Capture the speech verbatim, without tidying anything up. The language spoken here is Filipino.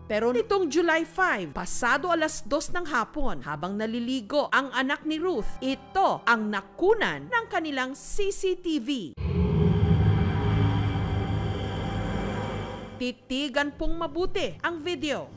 Pero nitong July five, pasado alas dos ng hapon, habang naliligo ang anak ni Ruth, ito ang nakunan ng kanilang C C T V. Titigan pong mabuti ang video.